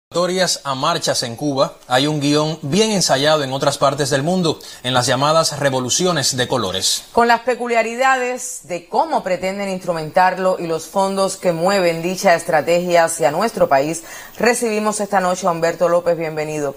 A marchas en Cuba, hay un guión bien ensayado en otras partes del mundo, en las llamadas revoluciones de colores. Con las peculiaridades de cómo pretenden instrumentarlo y los fondos que mueven dicha estrategia hacia nuestro país, recibimos esta noche a Humberto López. Bienvenido.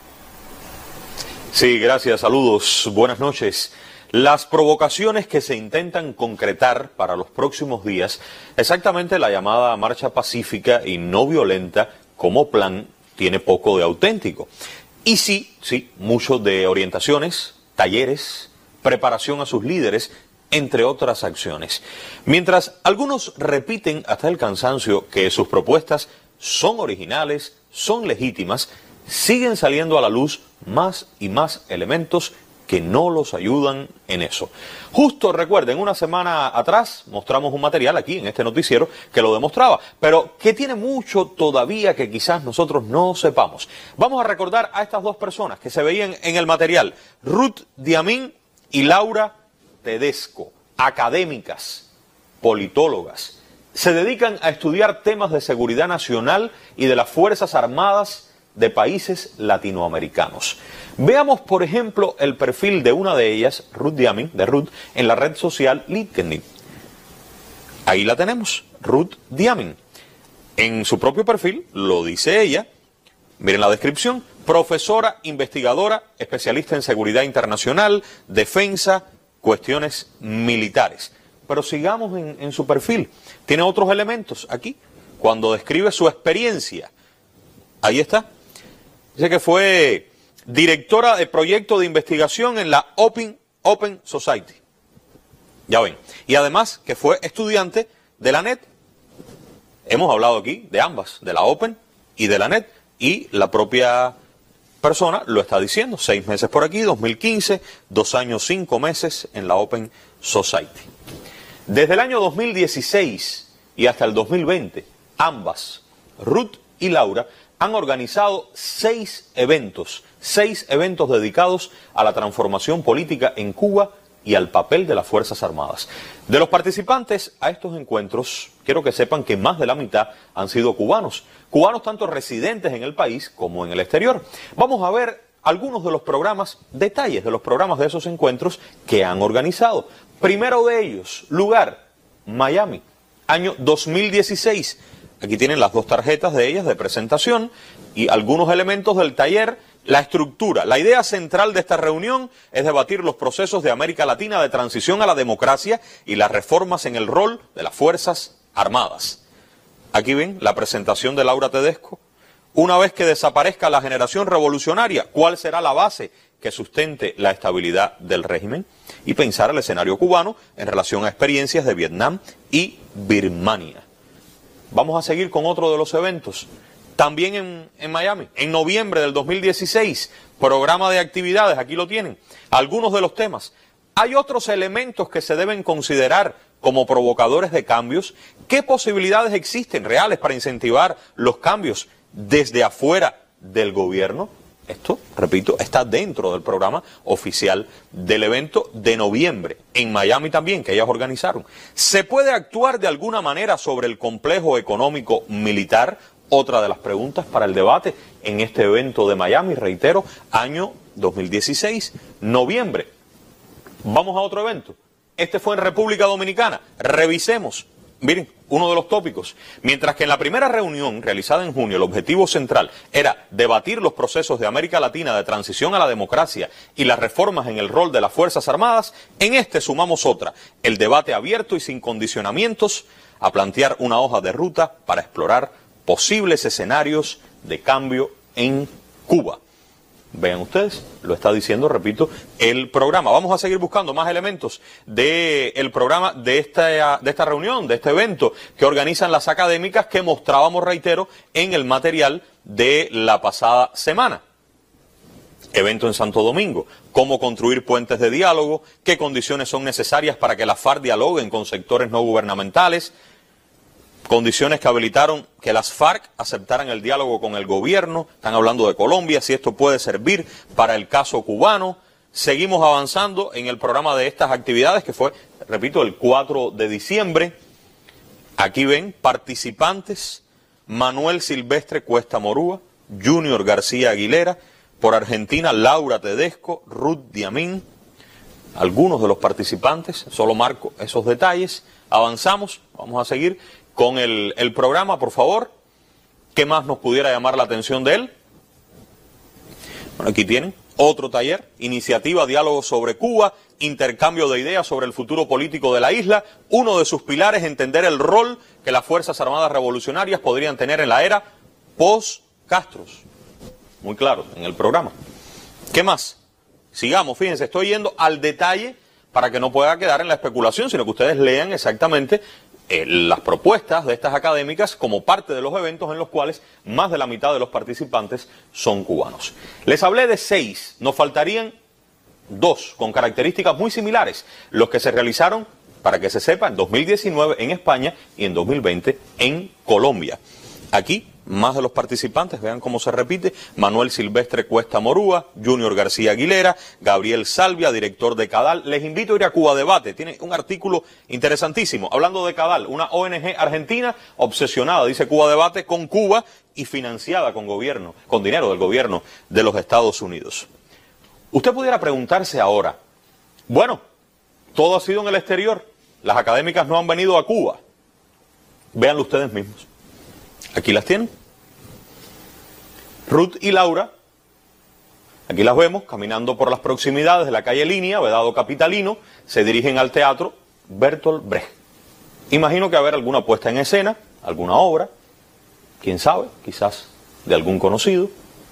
Sí, gracias, saludos, buenas noches. Las provocaciones que se intentan concretar para los próximos días, exactamente la llamada marcha pacífica y no violenta, como plan, tiene poco de auténtico. Y sí, mucho de orientaciones, talleres, preparación a sus líderes, entre otras acciones. Mientras algunos repiten hasta el cansancio que sus propuestas son originales, son legítimas, siguen saliendo a la luz más y más elementos que no los ayudan en eso. Justo recuerden, una semana atrás mostramos un material aquí en este noticiero que lo demostraba, pero que tiene mucho todavía que quizás nosotros no sepamos. Vamos a recordar a estas dos personas que se veían en el material, Ruth Diamín y Laura Tedesco, académicas, politólogas. Se dedican a estudiar temas de seguridad nacional y de las Fuerzas Armadas de países latinoamericanos. Veamos, por ejemplo, el perfil de una de ellas, Ruth Diamín, en la red social LinkedIn. Ahí la tenemos, Ruth Diamín. En su propio perfil, lo dice ella, miren la descripción, profesora, investigadora, especialista en seguridad internacional, defensa, cuestiones militares. Pero sigamos en su perfil. Tiene otros elementos aquí, cuando describe su experiencia. Ahí está. Dice que fue directora de proyecto de investigación en la Open Society. Ya ven. Y además que fue estudiante de la NET. Hemos hablado aquí de ambas, de la Open y de la NET. Y la propia persona lo está diciendo. 6 meses por aquí, 2015, 2 años, 5 meses en la Open Society. Desde el año 2016 y hasta el 2020, ambas, Ruth y Laura, han organizado 6 eventos dedicados a la transformación política en Cuba y al papel de las Fuerzas Armadas. De los participantes a estos encuentros, quiero que sepan que más de la mitad han sido cubanos tanto residentes en el país como en el exterior. Vamos a ver algunos de los programas, detalles de los programas de esos encuentros que han organizado. Primero de ellos, lugar, Miami, año 2016. Aquí tienen las 2 tarjetas de ellas de presentación y algunos elementos del taller, la estructura. La idea central de esta reunión es debatir los procesos de América Latina de transición a la democracia y las reformas en el rol de las Fuerzas Armadas. Aquí ven la presentación de Laura Tedesco. Una vez que desaparezca la generación revolucionaria, ¿cuál será la base que sustente la estabilidad del régimen? Y pensar el escenario cubano en relación a experiencias de Vietnam y Birmania. Vamos a seguir con otro de los eventos, también en Miami, en noviembre del 2016, programa de actividades, aquí lo tienen, algunos de los temas. Hay otros elementos que se deben considerar como provocadores de cambios. ¿Qué posibilidades existen reales para incentivar los cambios desde afuera del gobierno? Esto, repito, está dentro del programa oficial del evento de noviembre, en Miami también, que ellas organizaron. ¿Se puede actuar de alguna manera sobre el complejo económico militar? Otra de las preguntas para el debate en este evento de Miami, reitero, año 2016, noviembre. Vamos a otro evento. Este fue en República Dominicana. Revisemos. Miren, uno de los tópicos. Mientras que en la primera reunión realizada en junio el objetivo central era debatir los procesos de América Latina de transición a la democracia y las reformas en el rol de las Fuerzas Armadas, en este sumamos otra, el debate abierto y sin condicionamientos a plantear una hoja de ruta para explorar posibles escenarios de cambio en Cuba. Vean ustedes, lo está diciendo, repito, el programa. Vamos a seguir buscando más elementos del programa de esta reunión, de este evento que organizan las académicas que mostrábamos, reitero, en el material de la pasada semana. Evento en Santo Domingo, cómo construir puentes de diálogo, qué condiciones son necesarias para que las FARC dialoguen con sectores no gubernamentales, condiciones que habilitaron que las FARC aceptaran el diálogo con el gobierno. Están hablando de Colombia, si esto puede servir para el caso cubano. Seguimos avanzando en el programa de estas actividades que fue, repito, el 4 de diciembre. Aquí ven participantes, Manuel Silvestre Cuesta Morúa, Junior García Aguilera, por Argentina, Laura Tedesco, Ruth Diamín, algunos de los participantes, solo marco esos detalles. Avanzamos, vamos a seguir con el programa, por favor. ¿Qué más nos pudiera llamar la atención de él? Bueno, aquí tienen otro taller, iniciativa, diálogo sobre Cuba, intercambio de ideas sobre el futuro político de la isla. Uno de sus pilares, entender el rol que las Fuerzas Armadas Revolucionarias podrían tener en la era post-Castros. Muy claro, en el programa. ¿Qué más? Sigamos, fíjense, estoy yendo al detalle para que no pueda quedar en la especulación, sino que ustedes lean exactamente las propuestas de estas académicas como parte de los eventos en los cuales más de la mitad de los participantes son cubanos. Les hablé de 6, nos faltarían 2 con características muy similares, los que se realizaron, para que se sepa, en 2019 en España y en 2020 en Colombia. Aquí, más de los participantes, vean cómo se repite: Manuel Silvestre Cuesta Morúa, Junior García Aguilera, Gabriel Salvia, director de CADAL. Les invito a ir a Cuba Debate, tiene un artículo interesantísimo, hablando de CADAL, una ONG argentina obsesionada, dice Cuba Debate, con Cuba y financiada con dinero del gobierno de los Estados Unidos. Usted pudiera preguntarse ahora, bueno, todo ha sido en el exterior, las académicas no han venido a Cuba. Véanlo ustedes mismos. Aquí las tienen. Ruth y Laura, aquí las vemos caminando por las proximidades de la calle Línea, Vedado Capitalino, se dirigen al teatro Bertolt Brecht. Imagino que va a haber alguna puesta en escena, alguna obra, quién sabe, quizás de algún conocido.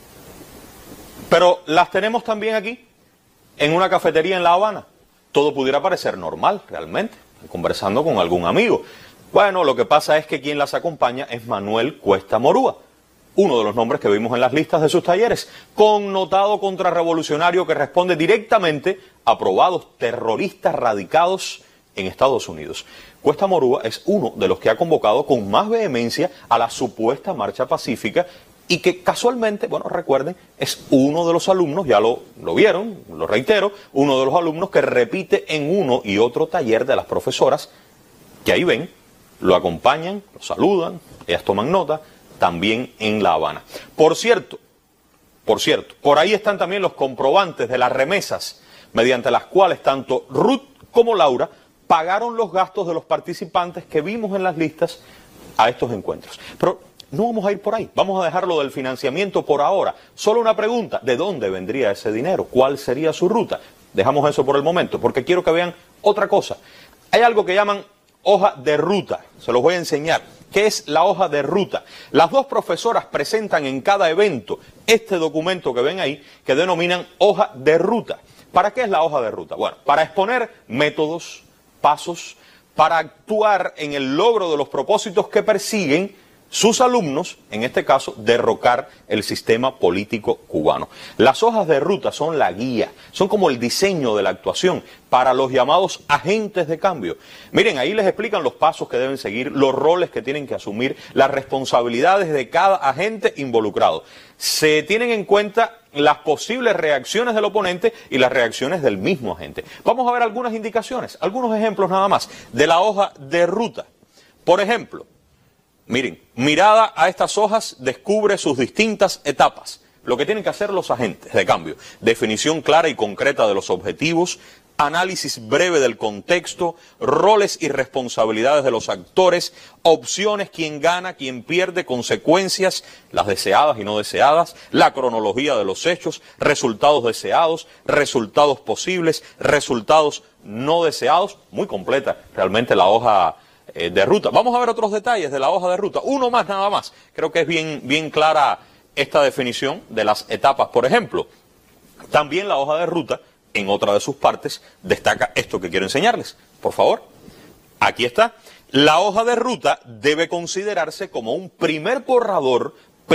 Pero las tenemos también aquí, en una cafetería en La Habana. Todo pudiera parecer normal, realmente, conversando con algún amigo. Bueno, lo que pasa es que quien las acompaña es Manuel Cuesta Morúa, uno de los nombres que vimos en las listas de sus talleres, connotado contrarrevolucionario que responde directamente a probados terroristas radicados en Estados Unidos. Cuesta Morúa es uno de los que ha convocado con más vehemencia a la supuesta marcha pacífica y que casualmente, bueno, recuerden, es uno de los alumnos, ya lo vieron, lo reitero, uno de los alumnos que repite en uno y otro taller de las profesoras, que ahí ven, lo acompañan, lo saludan, ellas toman nota, también en La Habana. Por cierto, por ahí están también los comprobantes de las remesas, mediante las cuales tanto Ruth como Laura pagaron los gastos de los participantes que vimos en las listas a estos encuentros. Pero no vamos a ir por ahí, vamos a dejarlo del financiamiento por ahora. Solo una pregunta: ¿de dónde vendría ese dinero? ¿Cuál sería su ruta? Dejamos eso por el momento, porque quiero que vean otra cosa. Hay algo que llaman hoja de ruta, se los voy a enseñar. ¿Qué es la hoja de ruta? Las dos profesoras presentan en cada evento este documento que ven ahí, que denominan hoja de ruta. ¿Para qué es la hoja de ruta? Bueno, para exponer métodos, pasos, para actuar en el logro de los propósitos que persiguen sus alumnos, en este caso, derrocar el sistema político cubano. Las hojas de ruta son la guía, son como el diseño de la actuación para los llamados agentes de cambio. Miren, ahí les explican los pasos que deben seguir, los roles que tienen que asumir, las responsabilidades de cada agente involucrado. Se tienen en cuenta las posibles reacciones del oponente y las reacciones del mismo agente. Vamos a ver algunas indicaciones, algunos ejemplos nada más de la hoja de ruta. Por ejemplo, miren, mirada a estas hojas descubre sus distintas etapas. Lo que tienen que hacer los agentes de cambio: definición clara y concreta de los objetivos, análisis breve del contexto, roles y responsabilidades de los actores, opciones, quién gana, quién pierde, consecuencias, las deseadas y no deseadas, la cronología de los hechos, resultados deseados, resultados posibles, resultados no deseados. Muy completa realmente la hoja de ruta. Vamos a ver otros detalles de la hoja de ruta. Uno más, nada más. Creo que es bien clara esta definición de las etapas. Por ejemplo, también la hoja de ruta, en otra de sus partes, destaca esto que quiero enseñarles. Por favor, aquí está. La hoja de ruta debe considerarse como un primer borrador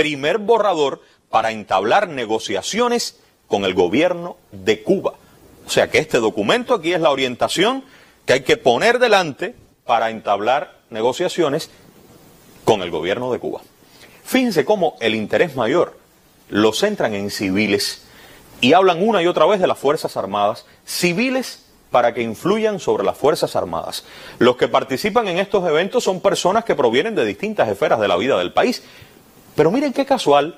para entablar negociaciones con el gobierno de Cuba. O sea que este documento aquí es la orientación que hay que poner delante para entablar negociaciones con el gobierno de Cuba. Fíjense cómo el interés mayor lo centran en civiles y hablan una y otra vez de las Fuerzas Armadas, civiles para que influyan sobre las Fuerzas Armadas. Los que participan en estos eventos son personas que provienen de distintas esferas de la vida del país. Pero miren qué casual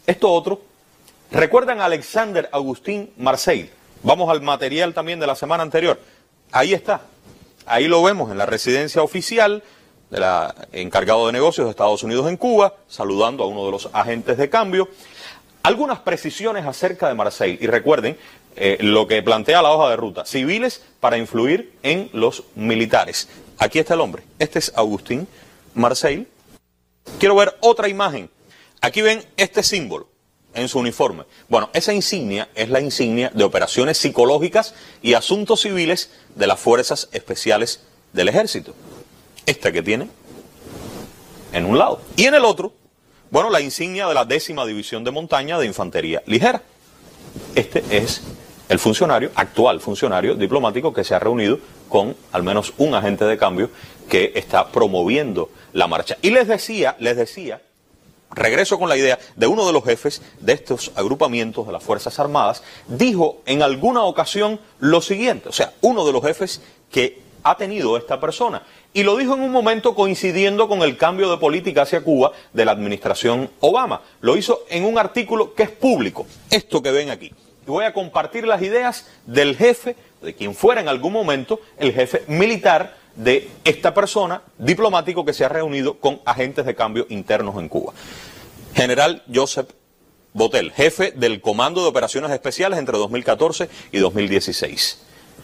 Esto otro, ¿recuerdan a Alexander Agustín Marseille? Vamos al material también de la semana anterior. Ahí está, ahí lo vemos en la residencia oficial del encargado de negocios de Estados Unidos en Cuba, saludando a uno de los agentes de cambio. Algunas precisiones acerca de Marseille, y recuerden lo que plantea la hoja de ruta, civiles para influir en los militares. Aquí está el hombre, este es Agustín Marseille. Quiero ver otra imagen. Aquí ven este símbolo en su uniforme. Bueno, esa insignia es la insignia de operaciones psicológicas y asuntos civiles de las Fuerzas Especiales del Ejército. Esta que tiene en un lado. Y en el otro, bueno, la insignia de la 10ª División de Montaña de Infantería Ligera. Este es el funcionario, actual funcionario diplomático que se ha reunido con al menos un agente de cambio que está promoviendo la marcha. Y les decía, regreso con la idea de uno de los jefes de estos agrupamientos de las Fuerzas Armadas, dijo en alguna ocasión lo siguiente, o sea, uno de los jefes que ha tenido esta persona, y lo dijo en un momento coincidiendo con el cambio de política hacia Cuba de la administración Obama. Lo hizo en un artículo que es público, esto que ven aquí. Y voy a compartir las ideas del jefe, de quien fuera en algún momento el jefe militar de esta persona, diplomático que se ha reunido con agentes de cambio internos en Cuba. General Joseph Bottel, jefe del Comando de Operaciones Especiales entre 2014 y 2016.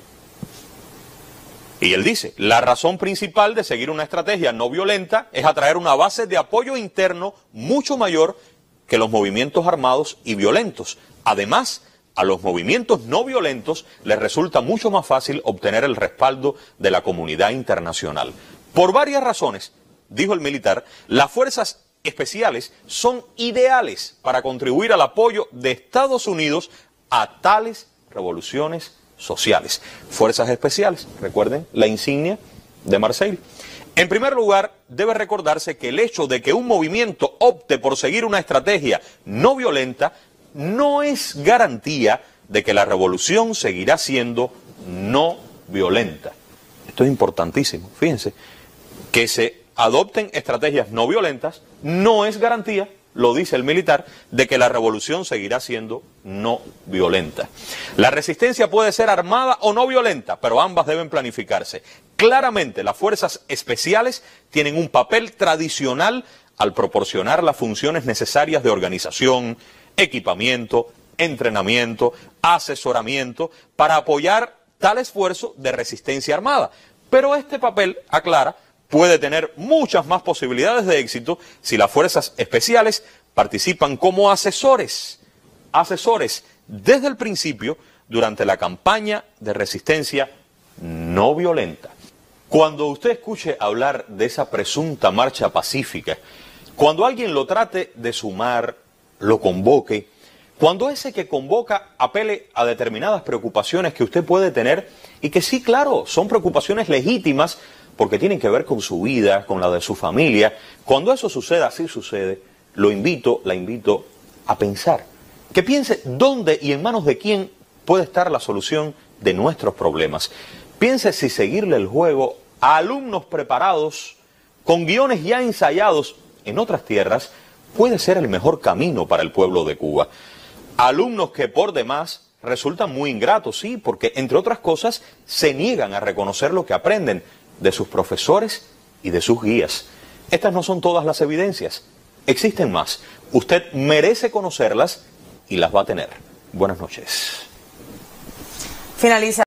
Y él dice, la razón principal de seguir una estrategia no violenta es atraer una base de apoyo interno mucho mayor que los movimientos armados y violentos. Además, a los movimientos no violentos les resulta mucho más fácil obtener el respaldo de la comunidad internacional. Por varias razones, dijo el militar, las fuerzas especiales son ideales para contribuir al apoyo de Estados Unidos a tales revoluciones sociales. Fuerzas especiales, recuerden la insignia de Marseille. En primer lugar, debe recordarse que el hecho de que un movimiento opte por seguir una estrategia no violenta no es garantía de que la revolución seguirá siendo no violenta. Esto es importantísimo, fíjense, que se adopten estrategias no violentas no es garantía, lo dice el militar, de que la revolución seguirá siendo no violenta. La resistencia puede ser armada o no violenta, pero ambas deben planificarse. Claramente, las fuerzas especiales tienen un papel tradicional al proporcionar las funciones necesarias de organización, equipamiento, entrenamiento, asesoramiento, para apoyar tal esfuerzo de resistencia armada. Pero este papel, aclara, puede tener muchas más posibilidades de éxito si las fuerzas especiales participan como asesores desde el principio durante la campaña de resistencia no violenta. Cuando usted escuche hablar de esa presunta marcha pacífica, cuando alguien lo trate de sumar, lo convoque, cuando ese que convoca apele a determinadas preocupaciones que usted puede tener y que sí, claro, son preocupaciones legítimas porque tienen que ver con su vida, con la de su familia, cuando eso suceda, así sucede, la invito a pensar, que piense dónde y en manos de quién puede estar la solución de nuestros problemas. Piense si seguirle el juego a alumnos preparados, con guiones ya ensayados en otras tierras, puede ser el mejor camino para el pueblo de Cuba. Alumnos que por demás resultan muy ingratos, sí, porque entre otras cosas se niegan a reconocer lo que aprenden de sus profesores y de sus guías. Estas no son todas las evidencias, existen más. Usted merece conocerlas y las va a tener. Buenas noches. Finaliza.